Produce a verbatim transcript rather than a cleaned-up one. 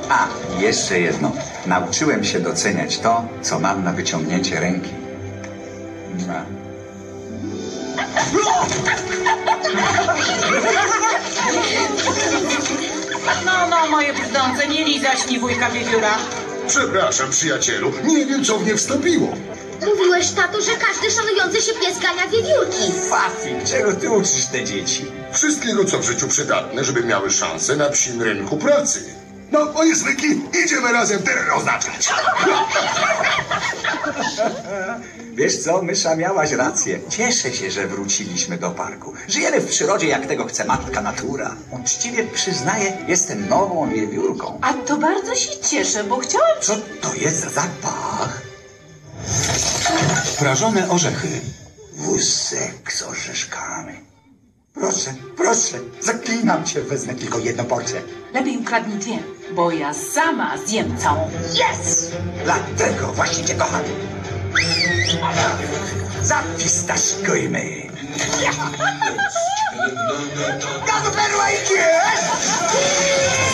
A, jeszcze jedno. Nauczyłem się doceniać to, co mam na wyciągnięcie ręki. Mua. No, no, moje brzdące, nie lizać mi wujka wiewióra. Przepraszam, przyjacielu, nie wiem, co mnie wstąpiło. Mówiłeś, tato, że każdy szanujący się pies gania wiewiórki. Fafik, czego ty uczysz te dzieci? Wszystkiego, co w życiu przydatne, żeby miały szansę na psim rynku pracy. No, moje swyki, idziemy razem teren oznaczać. Wiesz co, mysza, miałaś rację. Cieszę się, że wróciliśmy do parku. Żyjemy w przyrodzie, jak tego chce matka natura. Uczciwie przyznaję, jestem nową wiewiórką. A to bardzo się cieszę, bo chciałam... Co to jest za zapach? Prażone orzechy. Wózek z orzeszkami. Proszę, proszę, zaklinam cię, wezmę tylko jedną porcję. Lepiej ukradnij dwie, bo ja sama zjem całą. Yes! Dlatego właśnie cię kocham. Zapistaszkujmy. Gazu perła idzie!